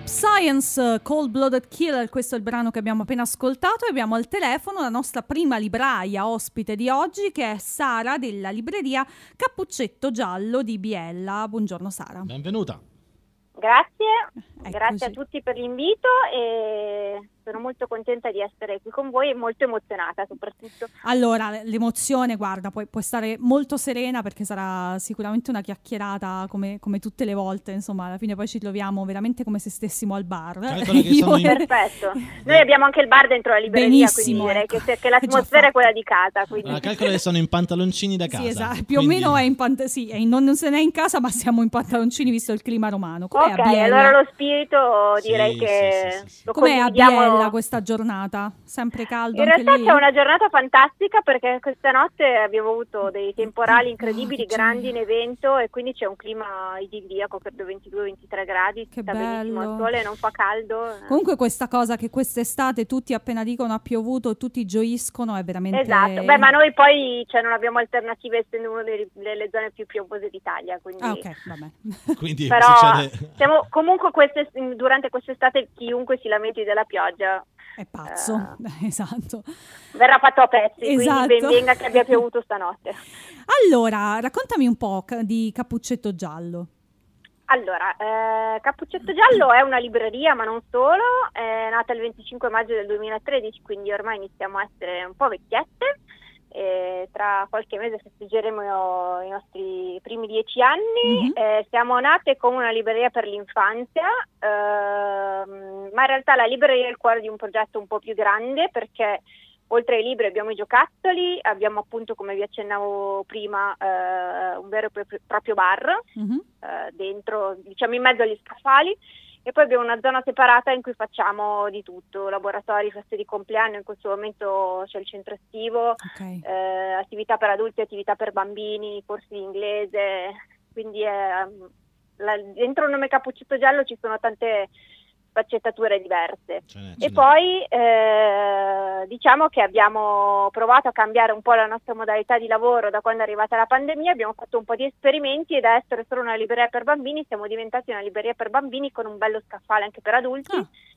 Science, Cold Blooded Killer, questo è il brano che abbiamo appena ascoltato, e abbiamo al telefono la nostra prima libraia ospite di oggi, che è Sara della libreria Cappuccetto Giallo di Biella. Buongiorno Sara. Benvenuta. Grazie, grazie a tutti per l'invito e sono molto contenta di essere qui con voi e molto emozionata soprattutto. Allora, l'emozione, guarda, puoi stare molto serena perché sarà sicuramente una chiacchierata come tutte le volte, insomma, alla fine poi ci troviamo veramente come se stessimo al bar. Perfetto, noi abbiamo anche il bar dentro la libreria. Benissimo, quindi direi che l'atmosfera è quella di casa. Quindi. Calcola che sono in pantaloncini da casa. Sì, esatto, più o meno è non se n'è in casa, ma siamo in pantaloncini visto il clima romano. Com'è ok, allora lo spirito direi che lo com'è a condividiamo. Biella questa giornata? Sempre caldo In anche realtà lì? c'è una giornata fantastica perché questa notte abbiamo avuto dei temporali incredibili, grandi in evento, e quindi c'è un clima idilliaco per 22-23 gradi, che sta bello. benissimo al sole, non fa caldo. Comunque questa cosa che quest'estate tutti appena dicono ha piovuto tutti gioiscono è veramente... Esatto, ma noi poi non abbiamo alternative essendo una delle zone più piovose d'Italia, quindi... Ah, ok, vabbè. Quindi però siamo, comunque durante quest'estate chiunque si lamenti della pioggia è pazzo, esatto. Verrà fatto a pezzi, esatto. Quindi ben venga che abbia piovuto stanotte. Allora, raccontami un po' di Cappuccetto Giallo. Allora, Cappuccetto Giallo è una libreria, ma non solo, è nata il 25 maggio del 2013, quindi ormai iniziamo a essere un po' vecchiette. E tra qualche mese festeggeremo i nostri primi 10 anni. Siamo nate come una libreria per l'infanzia, ma in realtà la libreria è il cuore di un progetto un po' più grande, perché oltre ai libri abbiamo i giocattoli, abbiamo appunto, come vi accennavo prima, un vero e proprio bar dentro, diciamo in mezzo agli scaffali. E poi abbiamo una zona separata in cui facciamo di tutto, laboratori, feste di compleanno, in questo momento c'è il centro estivo, attività per adulti, attività per bambini, corsi di inglese, quindi dentro il nome Cappuccetto Giallo ci sono tante sfaccettature diverse. E poi diciamo che abbiamo provato a cambiare un po' la nostra modalità di lavoro da quando è arrivata la pandemia, abbiamo fatto un po' di esperimenti, e da essere solo una libreria per bambini siamo diventati una libreria per bambini con un bello scaffale anche per adulti,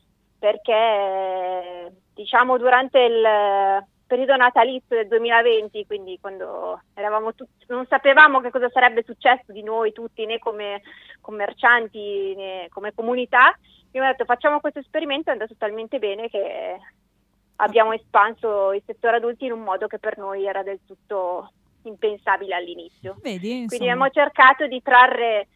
perché diciamo durante il periodo natalizio del 2020, quindi quando eravamo tutti, non sapevamo che cosa sarebbe successo di noi tutti, né come commercianti né come comunità. Abbiamo detto facciamo questo esperimento, è andato talmente bene che abbiamo espanso il settore adulti in un modo che per noi era del tutto impensabile all'inizio. Vedi, quindi abbiamo cercato di trarre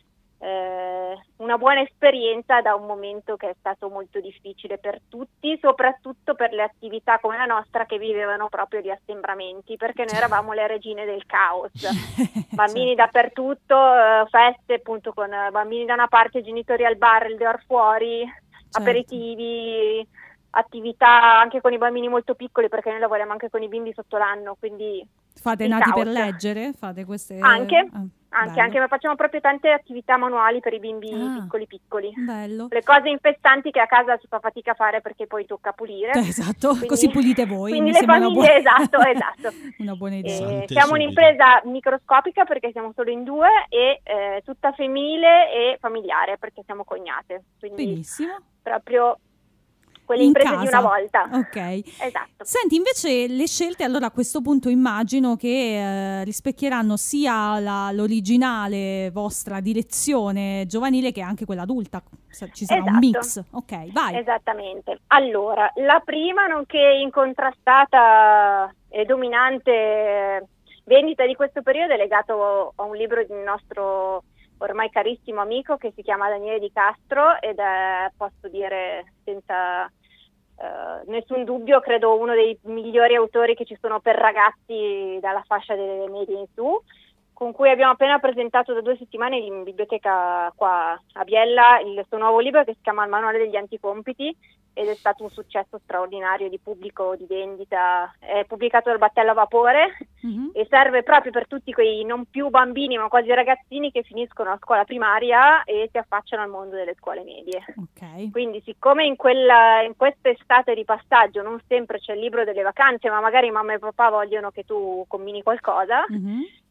una buona esperienza da un momento che è stato molto difficile per tutti, soprattutto per le attività come la nostra che vivevano proprio di assembramenti, perché noi eravamo le regine del caos. Bambini dappertutto, feste appunto con bambini da una parte, genitori al bar, il bar fuori, aperitivi, attività anche con i bambini molto piccoli, perché noi lavoriamo anche con i bimbi sotto l'anno, quindi fate nati per leggere? Fate queste... Anche, ma facciamo proprio tante attività manuali per i bimbi piccoli. Bello. Le cose infestanti che a casa si fa fatica a fare perché poi tocca pulire. Esatto, quindi, così pulite voi. Quindi le famiglie, esatto. Una buona idea. Siamo un'impresa microscopica perché siamo solo in due, e tutta femminile e familiare perché siamo cognate. Quindi benissimo. Proprio quelle imprese di una volta. Ok. Esatto. Senti, invece le scelte, allora a questo punto immagino che rispecchieranno sia l'originale vostra direzione giovanile che anche quella adulta. Ci sarà un mix. Ok, vai. Esattamente. Allora, la prima, nonché incontrastata e dominante vendita di questo periodo, è legato a un libro di un nostro ormai carissimo amico che si chiama Daniele Di Castro, ed è, posso dire senza nessun dubbio, credo uno dei migliori autori che ci sono per ragazzi dalla fascia delle medie in su, con cui abbiamo appena presentato da 2 settimane in biblioteca qua a Biella il suo nuovo libro che si chiama Il manuale degli anticompiti, ed è stato un successo straordinario di pubblico, di vendita. È pubblicato dal Battello a Vapore e serve proprio per tutti quei non più bambini ma quasi ragazzini che finiscono la scuola primaria e si affacciano al mondo delle scuole medie. Quindi siccome in questa estate di passaggio non sempre c'è il libro delle vacanze, ma magari mamma e papà vogliono che tu combini qualcosa,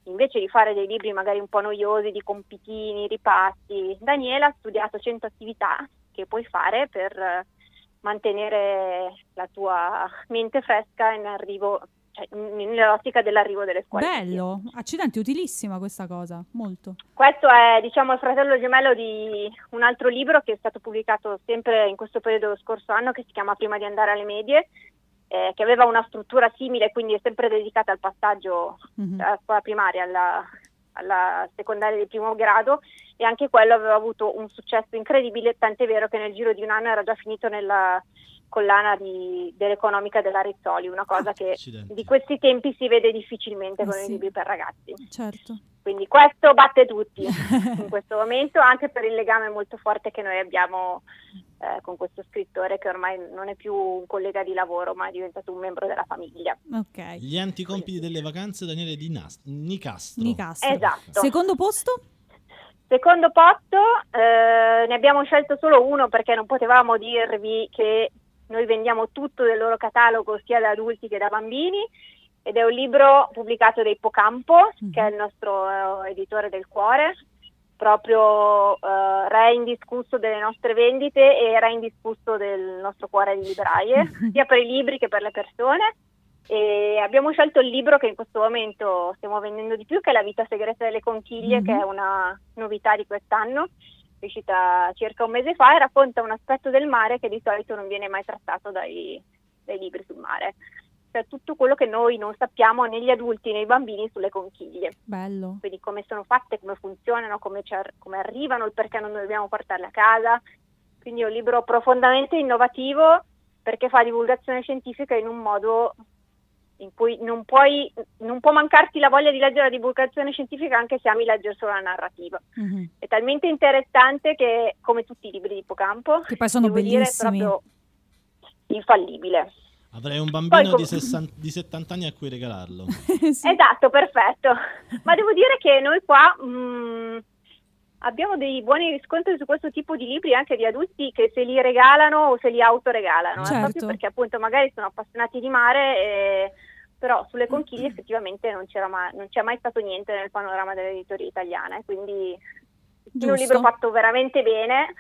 invece di fare dei libri magari un po' noiosi, di compitini, ripassi, Daniela ha studiato 100 attività che puoi fare per mantenere la tua mente fresca in arrivo, cioè nell'ottica dell'arrivo delle scuole. Bello, accidenti, utilissima questa cosa, molto. Questo è, diciamo, il fratello gemello di un altro libro che è stato pubblicato sempre in questo periodo dello scorso anno, che si chiama Prima di andare alle medie, che aveva una struttura simile, quindi è sempre dedicata al passaggio dalla scuola primaria alla secondaria di primo grado, e anche quello aveva avuto un successo incredibile, tant'è vero che nel giro di un anno era già finito nella collana dell'economica della Rizzoli, una cosa che di questi tempi si vede difficilmente con i libri per ragazzi. Certo. Quindi questo batte tutti in questo momento, anche per il legame molto forte che noi abbiamo con questo scrittore, che ormai non è più un collega di lavoro, ma è diventato un membro della famiglia. Okay. Gli anticompiti delle vacanze, Daniele di Nicastro. Esatto. Secondo posto? Secondo posto, ne abbiamo scelto solo uno perché non potevamo dirvi che noi vendiamo tutto del loro catalogo sia da adulti che da bambini, ed è un libro pubblicato da Ippocampo, che è il nostro editore del cuore, proprio re indiscusso delle nostre vendite e re indiscusso del nostro cuore di libraie, sia per i libri che per le persone. E abbiamo scelto il libro che in questo momento stiamo vendendo di più, che è La vita segreta delle conchiglie, che è una novità di quest'anno, è uscita circa un mese fa, e racconta un aspetto del mare che di solito non viene mai trattato dai libri sul mare. Cioè tutto quello che noi non sappiamo negli adulti e nei bambini sulle conchiglie. Bello. Quindi come sono fatte, come funzionano, come arrivano, il perché non dobbiamo portarle a casa. Quindi è un libro profondamente innovativo, perché fa divulgazione scientifica in un modo in cui non può mancarti la voglia di leggere la divulgazione scientifica anche se ami leggere solo la narrativa. È talmente interessante che, come tutti i libri di Ippocampo, che poi sono bellissimi, è proprio infallibile. Avrei un bambino di 70 anni a cui regalarlo. Sì. Esatto, perfetto. Ma devo dire che noi qua abbiamo dei buoni riscontri su questo tipo di libri, anche di adulti che se li regalano o se li autoregalano, certo. Proprio perché appunto magari sono appassionati di mare, però sulle conchiglie effettivamente non c'è mai stato niente nel panorama dell'editoria italiana, quindi è un libro fatto veramente bene,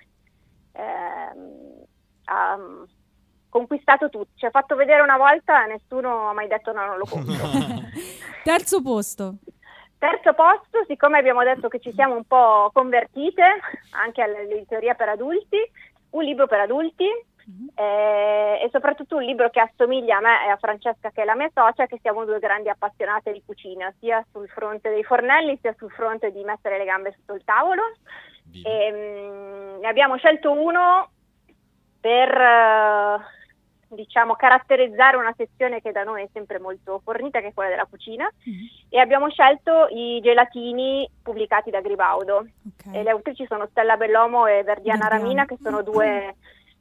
ha conquistato tutti, ci ha fatto vedere una volta e nessuno ha mai detto no, non lo compro. Terzo posto, siccome abbiamo detto che ci siamo un po' convertite anche all'editoria per adulti, un libro per adulti, e soprattutto un libro che assomiglia a me e a Francesca, che è la mia socia, che siamo due grandi appassionate di cucina, sia sul fronte dei fornelli sia sul fronte di mettere le gambe sotto il tavolo. Ne abbiamo scelto uno per diciamo caratterizzare una sezione che da noi è sempre molto fornita, che è quella della cucina, e abbiamo scelto i gelatini pubblicati da Gribaudo, e le autrici sono Stella Bellomo e Verdiana Ramina, che sono due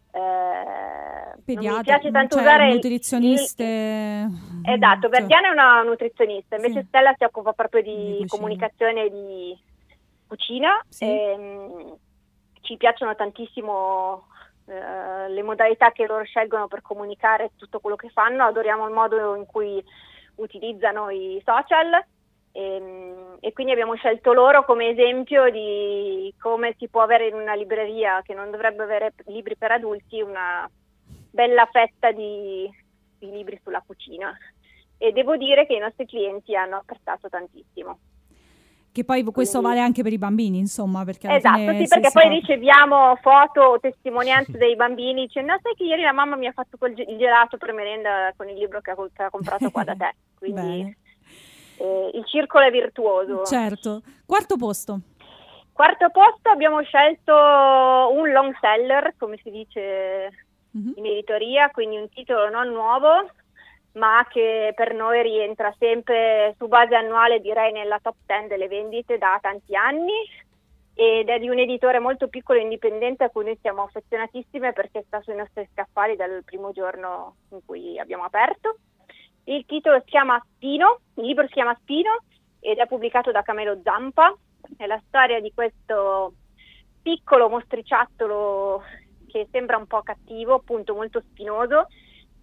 non mi piace tanto usare nutrizioniste. Esatto, Verdiana è una nutrizionista, invece Stella si occupa proprio di comunicazione e di cucina. Ci piacciono tantissimo le modalità che loro scelgono per comunicare tutto quello che fanno, adoriamo il modo in cui utilizzano i social, e quindi abbiamo scelto loro come esempio di come si può avere in una libreria che non dovrebbe avere libri per adulti una bella fetta di libri sulla cucina, e devo dire che i nostri clienti hanno apprezzato tantissimo. Che poi questo vale anche per i bambini, insomma, perché esatto, fine, sì, perché poi riceviamo foto o testimonianze dei bambini dicendo: no, sai che ieri la mamma mi ha fatto il gelato per merenda con il libro che ha comprato qua da te, quindi il circolo è virtuoso. Certo. Quarto posto abbiamo scelto un long seller, come si dice in editoria, quindi un titolo non nuovo, ma che per noi rientra sempre su base annuale, direi nella top 10 delle vendite da tanti anni, ed è di un editore molto piccolo e indipendente a cui noi siamo affezionatissime, perché sta sui nostri scaffali dal primo giorno in cui abbiamo aperto. Il titolo si chiama Spino, il libro si chiama Spino ed è pubblicato da Camelo Zampa. È la storia di questo piccolo mostriciattolo che sembra un po' cattivo, appunto molto spinoso,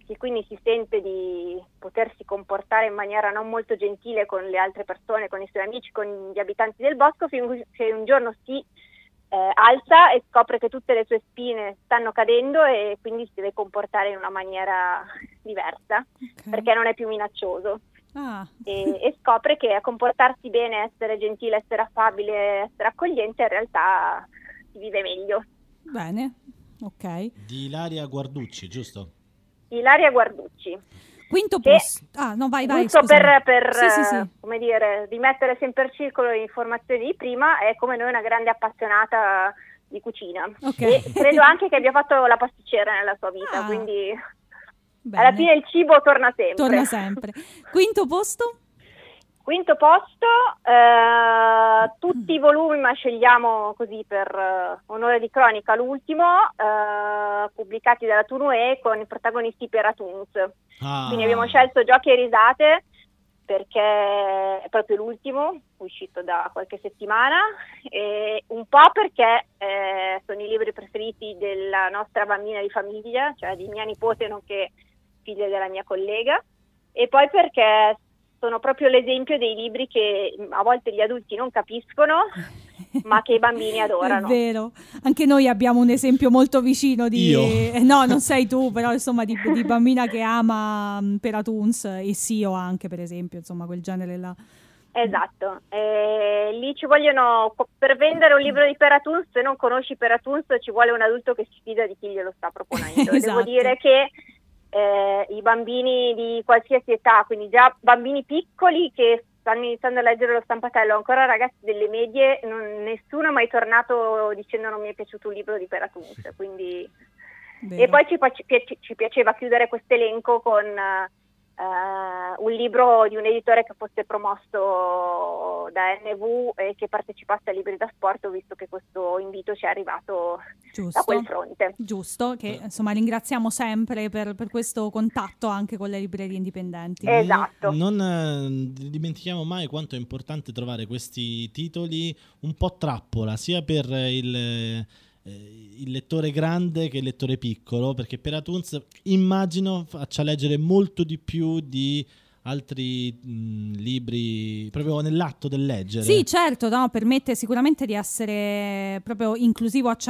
che quindi si sente di potersi comportare in maniera non molto gentile con le altre persone, con i suoi amici, con gli abitanti del bosco, fin che un giorno si alza e scopre che tutte le sue spine stanno cadendo e quindi si deve comportare in una maniera diversa, perché non è più minaccioso. E scopre che a comportarsi bene, essere gentile, essere affabile, essere accogliente, in realtà si vive meglio. Bene, ok. Di Ilaria Guarducci, giusto? Ilaria Guarducci. Quinto posto. No, vai. Giusto per sì. come dire, rimettere sempre in circolo le informazioni di prima, è come noi una grande appassionata di cucina. Okay. E credo anche che abbia fatto la pasticcera nella sua vita, quindi bene. Alla fine il cibo torna sempre. Torna sempre. Quinto posto? Quinto posto, tutti i volumi, ma scegliamo così per onore di cronaca l'ultimo, pubblicati dalla Tournée con i protagonisti per Atoons. Quindi abbiamo scelto Giochi e risate perché è proprio l'ultimo, uscito da qualche settimana, e un po' perché sono i libri preferiti della nostra bambina di famiglia, cioè di mia nipote nonché figlia della mia collega, e poi perché sono proprio l'esempio dei libri che a volte gli adulti non capiscono, ma che i bambini adorano. È vero, anche noi abbiamo un esempio molto vicino di... Io? No, non sei tu, però insomma di bambina che ama per Atoons, e Sio anche per esempio, insomma quel genere là. Esatto, lì ci vogliono, per vendere un libro di Peratoons, se non conosci Peratoons ci vuole un adulto che si fida di chi glielo sta proponendo. Esatto. Devo dire che i bambini di qualsiasi età, quindi già bambini piccoli che stanno iniziando a leggere lo stampatello, ancora ragazzi delle medie, nessuno è mai tornato dicendo non mi è piaciuto un libro di Peratoons, quindi... E poi ci piaceva chiudere questo elenco con un libro di un editore che fosse promosso da NV e che partecipasse a Libri da Sport, visto che questo invito ci è arrivato da quel fronte. Giusto, che insomma ringraziamo sempre per questo contatto anche con le librerie indipendenti. Esatto. Non dimentichiamo mai quanto è importante trovare questi titoli un po' trappola, sia per il lettore grande che il lettore piccolo, perché Peratoons immagino faccia leggere molto di più di altri libri proprio nell'atto del leggere. Sì, certo, no, permette sicuramente di essere proprio inclusivo a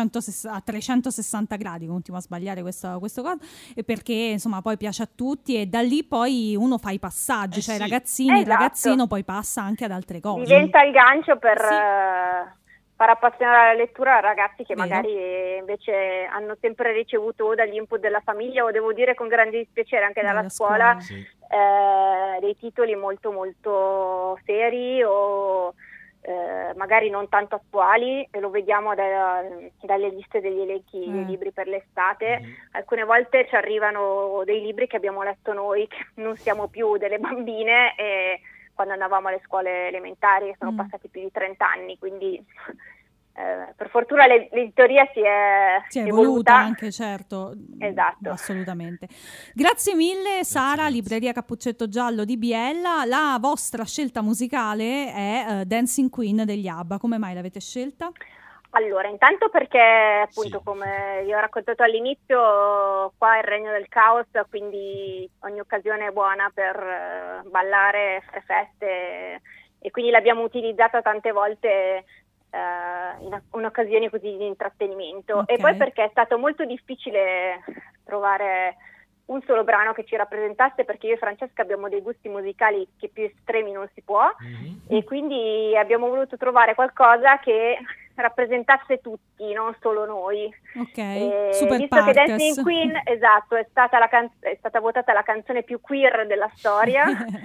360 gradi, continuo a sbagliare questo cosa, e perché insomma poi piace a tutti e da lì poi uno fa i passaggi, cioè sì. i ragazzini, Esatto. Il ragazzino poi passa anche ad altre cose. Diventa il gancio per... Sì. far appassionare la lettura a ragazzi che Vero. magari invece hanno sempre ricevuto dagli input della famiglia, o devo dire con grande dispiacere anche dalla scuola. Sì. Dei titoli molto molto seri o magari non tanto attuali, e lo vediamo dalle liste degli elenchi dei libri per l'estate. Alcune volte ci arrivano dei libri che abbiamo letto noi, che non siamo più delle bambine, e quando andavamo alle scuole elementari, sono passati più di 30 anni, quindi per fortuna l'editoria si è evoluta anche, certo. Esatto. Assolutamente. Grazie mille Sara, grazie. Libreria Cappuccetto Giallo di Biella. La vostra scelta musicale è Dancing Queen degli ABBA. Come mai l'avete scelta? Allora, intanto perché appunto Sì. come vi ho raccontato all'inizio, qua è il regno del caos, quindi ogni occasione è buona per ballare, fare feste, e quindi l'abbiamo utilizzata tante volte in occasioni così di intrattenimento. Okay. E poi perché è stato molto difficile trovare un solo brano che ci rappresentasse, perché io e Francesca abbiamo dei gusti musicali che più estremi non si può, e quindi abbiamo voluto trovare qualcosa che rappresentasse tutti, non solo noi. Ok, Super visto che Partes. Dancing Queen, esatto, è stata votata la canzone più queer della storia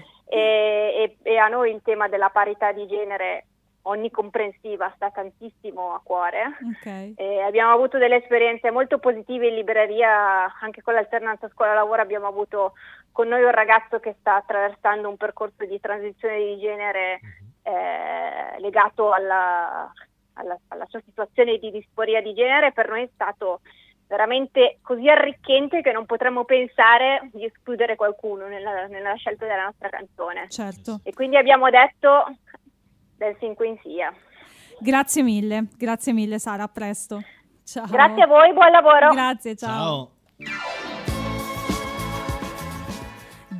e a noi il tema della parità di genere onnicomprensiva sta tantissimo a cuore. Okay. Abbiamo avuto delle esperienze molto positive in libreria, anche con l'alternanza scuola-lavoro abbiamo avuto con noi un ragazzo che sta attraversando un percorso di transizione di genere legato alla sua situazione di disforia di genere. Per noi è stato veramente così arricchente che non potremmo pensare di escludere qualcuno nella scelta della nostra canzone. Certo. E quindi abbiamo detto Dancing Queen sia. Grazie mille Sara, a presto. Ciao. Grazie a voi, buon lavoro. Grazie, ciao. Ciao.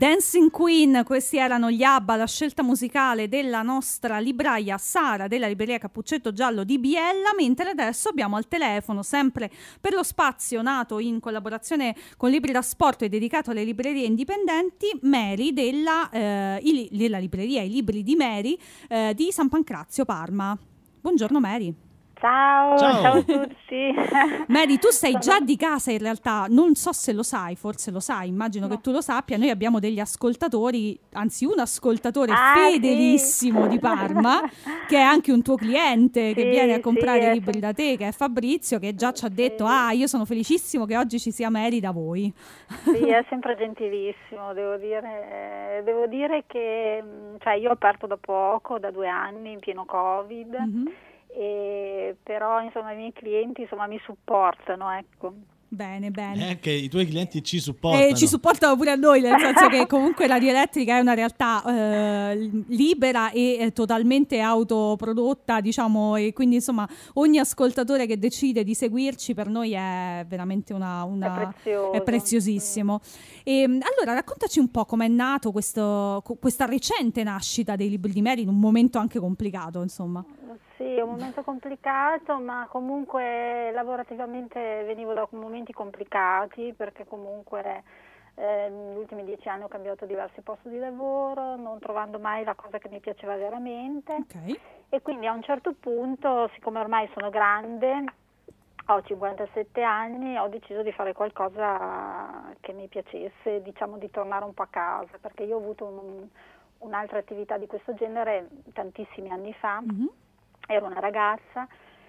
Dancing Queen, questi erano gli ABBA, la scelta musicale della nostra libraia Sara della libreria Cappuccetto Giallo di Biella, mentre adesso abbiamo al telefono, sempre per lo spazio nato in collaborazione con Libri da Sport e dedicato alle librerie indipendenti, Mary della libreria I Libri di Mary di San Pancrazio, Parma. Buongiorno Mary. Ciao a tutti. Mary, tu sei già di casa in realtà, non so se lo sai, forse lo sai, immagino che tu lo sappia. Noi abbiamo degli ascoltatori, anzi un ascoltatore fedelissimo di Parma, che è anche un tuo cliente, che viene a comprare libri da te, che è Fabrizio, che già ci ha detto io sono felicissimo che oggi ci sia Mary da voi. Sì, è sempre gentilissimo, devo dire che io ho aperto da poco, da 2 anni, in pieno Covid. Però insomma i miei clienti mi supportano, ecco. Bene. Anche i tuoi clienti ci supportano. Ci supportano pure a noi, nel senso che comunque Radio Elettrica è una realtà libera e totalmente autoprodotta, diciamo, e quindi insomma ogni ascoltatore che decide di seguirci per noi è veramente è preziosissimo. E allora raccontaci un po' com'è nato questa recente nascita dei Libri di Mary in un momento anche complicato, insomma. Sì, è un momento complicato, ma comunque lavorativamente venivo da momenti complicati, perché comunque negli ultimi 10 anni ho cambiato diversi posti di lavoro, non trovando mai la cosa che mi piaceva veramente. Okay. E quindi a un certo punto, siccome ormai sono grande, ho 57 anni, ho deciso di fare qualcosa che mi piacesse, diciamo di tornare un po' a casa, perché io ho avuto un'altra attività di questo genere tantissimi anni fa. Ero una ragazza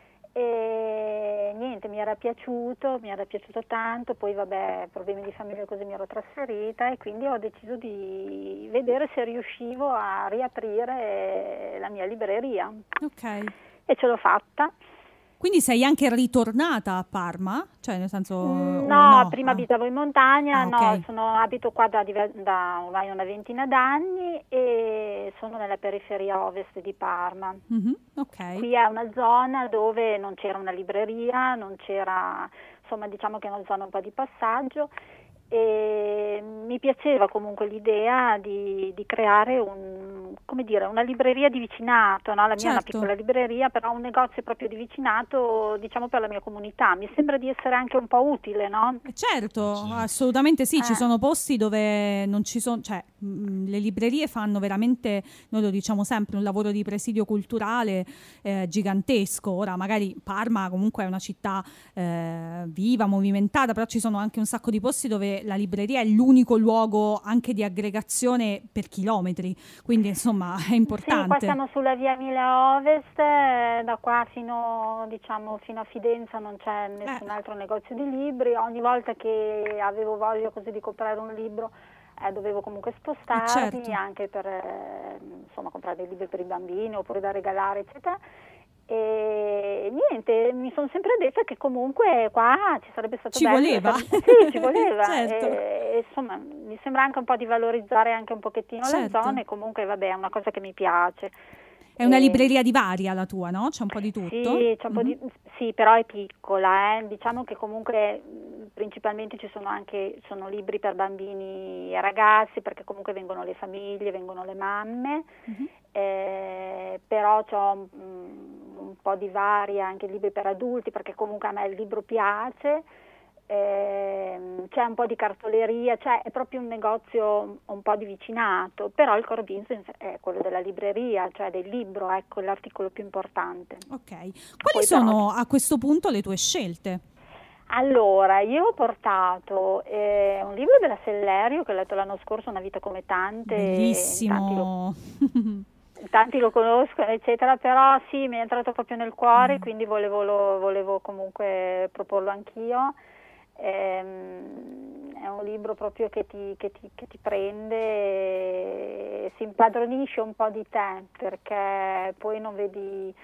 e niente, mi era piaciuto tanto, poi problemi di famiglia, così mi ero trasferita e quindi ho deciso di vedere se riuscivo a riaprire la mia libreria. Ok. E ce l'ho fatta. Quindi sei anche ritornata a Parma? Cioè nel senso... No, prima abitavo in montagna, okay. Abito qua da ormai una ventina d'anni e sono nella periferia ovest di Parma. Okay. Qui è una zona dove non c'era una libreria, non c'era, insomma diciamo che è una zona un po' di passaggio e mi piaceva comunque l'idea di creare una libreria di vicinato, no? La mia è una piccola libreria, però un negozio proprio di vicinato, diciamo, per la mia comunità. Mi sembra di essere anche un po' utile, no? Certo, assolutamente sì, ci sono posti dove non ci sono, cioè le librerie fanno veramente, noi lo diciamo sempre, un lavoro di presidio culturale gigantesco. Ora magari Parma comunque è una città viva, movimentata, però ci sono anche un sacco di posti dove la libreria è l'unico luogo anche di aggregazione per chilometri, quindi insomma è importante. Sì, qua siamo sulla via Mila Ovest, da qua fino a Fidenza non c'è nessun altro negozio di libri. Ogni volta che avevo voglia così di comprare un libro dovevo comunque spostarmi, anche per comprare dei libri per i bambini oppure da regalare, eccetera. E niente, mi sono sempre detta che comunque qua ci sarebbe stato ci voleva. Sì, ci voleva. Certo. E, insomma, mi sembra anche un po' di valorizzare anche un pochettino la zona e comunque è una cosa che mi piace. È una libreria di varia la tua, no? C'è un po' di tutto? Sì, c'è un po' sì, però è piccola, Diciamo che comunque principalmente sono libri per bambini e ragazzi, perché comunque vengono le famiglie, vengono le mamme, però c'ho un po' di varia, anche libri per adulti, perché comunque a me il libro piace. C'è un po' di cartoleria, cioè è proprio un negozio un po' di vicinato, però il core business è quello della libreria, cioè del libro, ecco l'articolo più importante. Ok, quali sono a questo punto le tue scelte? Allora, io ho portato un libro della Sellerio che ho letto l'anno scorso, Una vita come tante. Bellissimo! Tanti lo conoscono, eccetera, però sì, mi è entrato proprio nel cuore, quindi volevo comunque proporlo anch'io. È un libro proprio che ti prende e si impadronisce un po' di te, perché poi non vedi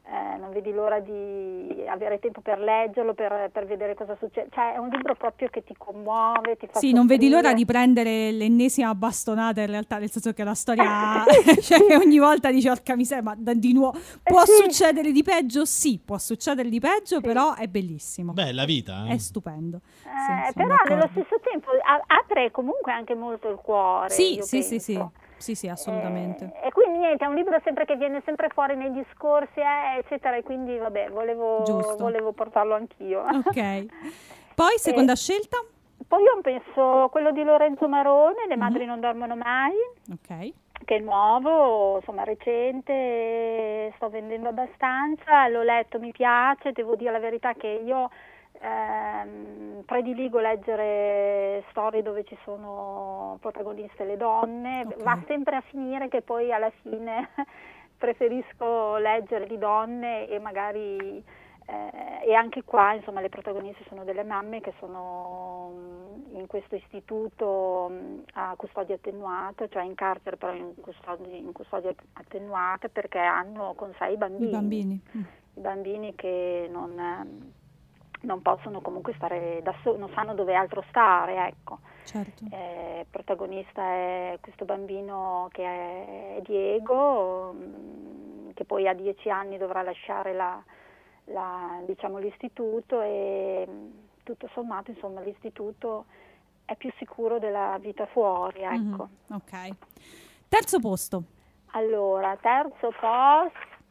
non vedi l'ora di avere tempo per leggerlo, per vedere cosa succede. Cioè è un libro proprio che ti commuove, ti fa Sì, non vedi soffrire. l'ora di prendere l'ennesima bastonata in realtà, nel senso che la storia cioè ogni volta dici orca miseria, ma di nuovo può sì. succedere di peggio? Sì, può succedere di peggio, però è bellissimo. Beh, la vita. È stupendo. Sì, sono Però d'accordo. nello stesso tempo apre comunque anche molto il cuore, Sì, io sì, sì, penso. sì, assolutamente. E quindi niente, è un libro sempre che viene sempre fuori nei discorsi, eccetera, e quindi vabbè, Giusto. volevo portarlo anch'io. Ok. Poi, seconda scelta? Poi io penso quello di Lorenzo Marone, Le madri non dormono mai, Ok. che è nuovo, insomma recente, sto vendendo abbastanza, l'ho letto, mi piace, devo dire la verità che io prediligo leggere storie dove ci sono protagoniste le donne, Ok. va sempre a finire che poi alla fine preferisco leggere di donne e magari e anche qua insomma le protagoniste sono delle mamme che sono in questo istituto a custodia attenuata, cioè in carcere però in custodia attenuata perché hanno con sé i bambini. I bambini che non possono comunque stare da soli, non sanno dove altro stare, ecco. Certo. Il protagonista è questo bambino che è Diego, che poi a 10 anni dovrà lasciare diciamo, l'istituto e tutto sommato insomma l'istituto è più sicuro della vita fuori, ecco. Ok. Terzo posto. Allora, terzo posto,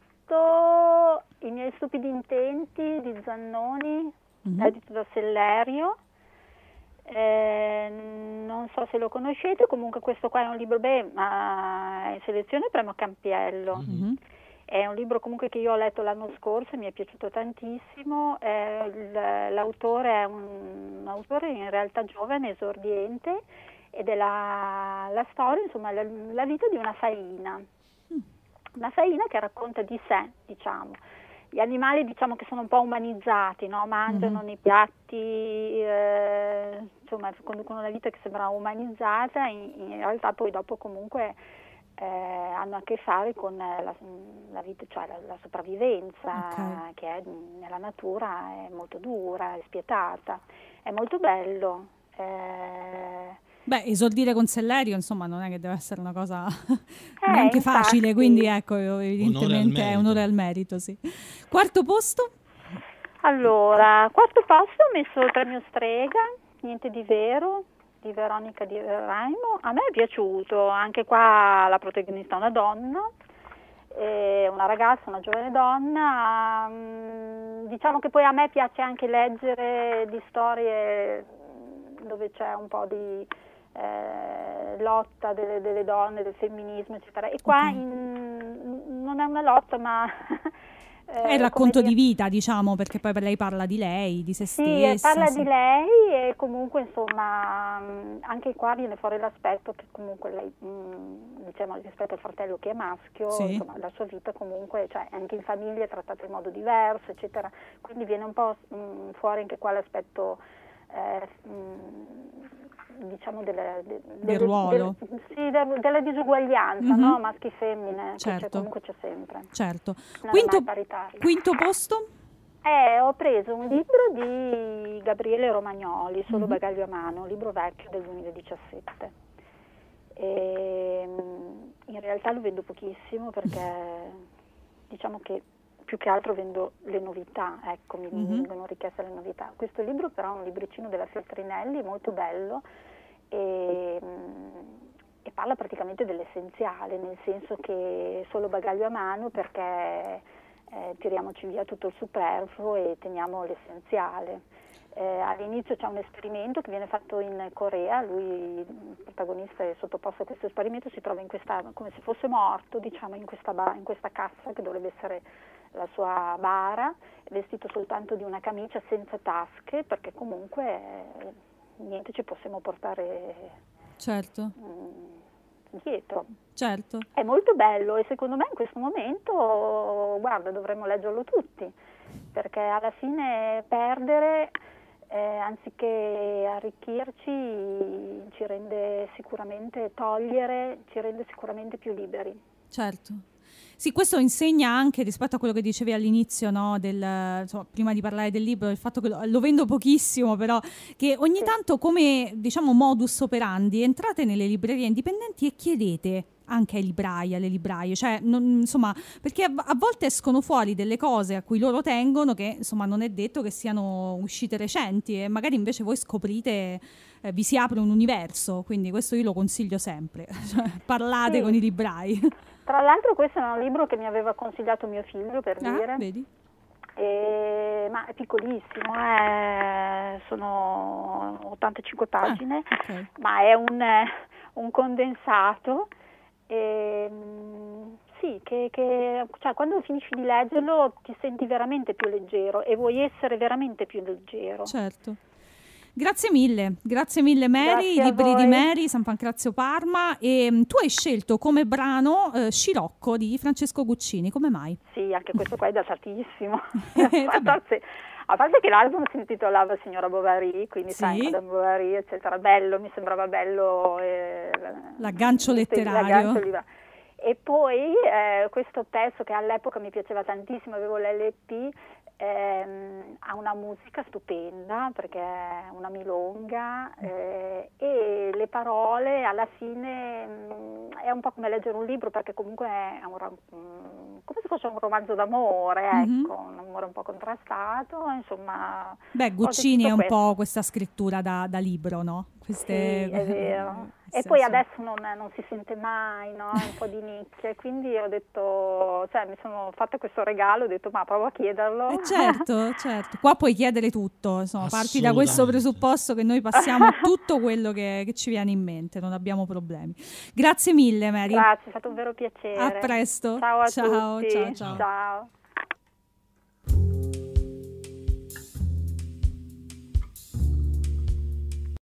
I miei stupidi intenti di Zannoni, edito da Sellerio. Non so se lo conoscete, comunque questo qua è un libro ma è in selezione Premio Campiello. È un libro comunque che io ho letto l'anno scorso e mi è piaciuto tantissimo. L'autore è un autore in realtà giovane, esordiente, ed è la storia, insomma, la vita di una faina che racconta di sé, diciamo. Gli animali diciamo che sono un po' umanizzati, no? Mangiano nei piatti, insomma conducono una vita che sembra umanizzata, in realtà poi dopo comunque hanno a che fare con la vita, cioè la sopravvivenza, che è nella natura è molto dura, è spietata, è molto bello. Beh, esordire con Sellerio, insomma, non è che deve essere una cosa neanche facile, quindi ecco, evidentemente è onore al merito, sì. Quarto posto? Allora, quarto posto ho messo Il premio Strega, Niente di vero, di Veronica Di Raimo. A me è piaciuto, anche qua la protagonista è una donna, una ragazza, una giovane donna. Diciamo che poi a me piace anche leggere di storie dove c'è un po' di lotta delle donne, del femminismo, eccetera. E qua non è una lotta, ma è il racconto di vita, diciamo, perché poi lei parla di lei, di se stessa. Parla di lei e comunque insomma anche qua viene fuori l'aspetto che comunque lei, diciamo rispetto al fratello che è maschio, insomma la sua vita comunque, cioè anche in famiglia è trattata in modo diverso, eccetera. Quindi viene un po' fuori anche qua l'aspetto diciamo del ruolo, della disuguaglianza, no? Maschi e femmine, che comunque c'è sempre. Certo. Quinto posto? Ho preso un libro di Gabriele Romagnoli, Solo bagaglio a mano, un libro vecchio del 2017. In realtà lo vendo pochissimo perché diciamo che più che altro vendo le novità, ecco, mi vengono richieste le novità. Questo libro però è un libricino della Feltrinelli, molto bello, e parla praticamente dell'essenziale, nel senso che solo bagaglio a mano perché tiriamoci via tutto il superfluo e teniamo l'essenziale. All'inizio c'è un esperimento che viene fatto in Corea, lui, il protagonista, è sottoposto a questo esperimento, si trova come se fosse morto, diciamo, in questa cassa che dovrebbe essere la sua bara, vestito soltanto di una camicia senza tasche, perché comunque niente ci possiamo portare dietro. Certo. È molto bello e secondo me in questo momento, guarda, dovremmo leggerlo tutti, perché alla fine perdere anziché arricchirci ci rende sicuramente, togliere ci rende sicuramente più liberi. Certo. Sì, questo insegna anche rispetto a quello che dicevi all'inizio, no? Insomma, prima di parlare del libro, il fatto che lo vendo pochissimo, però che ogni tanto come, diciamo, modus operandi entrate nelle librerie indipendenti e chiedete anche ai librai, alle libraie, cioè insomma, perché a volte escono fuori delle cose a cui loro tengono che insomma non è detto che siano uscite recenti e magari invece voi scoprite, vi si apre un universo, quindi questo io lo consiglio sempre, cioè, parlate con i librai. Tra l'altro questo è un libro che mi aveva consigliato mio figlio, per dire. Vedi? Ma è piccolissimo, sono 85 pagine, okay. Ma è un condensato. Sì, cioè, quando finisci di leggerlo ti senti veramente più leggero e vuoi essere veramente più leggero. Certo. Grazie mille Mary, Grazie i libri a voi. di Mary, San Pancrazio Parma, e tu hai scelto come brano Scirocco di Francesco Guccini, come mai? Sì, anche questo qua è datatissimo. A parte che l'album si intitolava Signora Bovary, quindi sì. sai, Madame Bovary, eccetera, bello, mi sembrava bello. L'aggancio letterario. E poi questo pezzo che all'epoca mi piaceva tantissimo, avevo l'LP, ha una musica stupenda perché è una milonga e le parole alla fine è un po' come leggere un libro, perché comunque è come se fosse un romanzo d'amore, ecco, un amore un po' contrastato, insomma. Beh, Guccini è un po' questa scrittura da libro, no? Sì, è vero. E poi adesso non si sente mai, no? Un po' di nicchia, quindi ho detto, cioè mi sono fatta questo regalo, ho detto ma provo a chiederlo. Certo, qua puoi chiedere tutto, insomma, parti da questo presupposto che noi passiamo tutto quello che ci viene in mente, non abbiamo problemi. Grazie mille Mary. Grazie, è stato un vero piacere. A presto. Ciao a tutti. Ciao. Ciao.